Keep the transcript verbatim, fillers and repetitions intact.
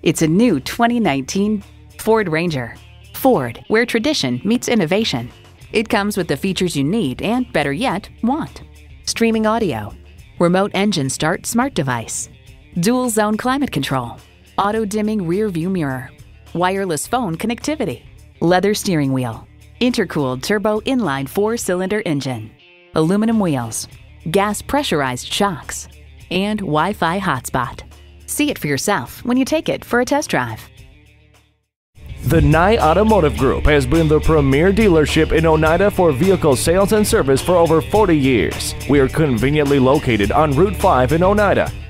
It's a new twenty nineteen Ford Ranger. Ford, where tradition meets innovation. It comes with the features you need and, better yet, want. Streaming audio, remote engine start smart device, dual zone climate control, auto dimming rear view mirror, wireless phone connectivity, leather steering wheel, intercooled turbo inline four-cylinder engine, aluminum wheels, gas pressurized shocks, and Wi-Fi hotspot. See it for yourself when you take it for a test drive. The Nye Automotive Group has been the premier dealership in Oneida for vehicle sales and service for over forty years. We are conveniently located on Route five in Oneida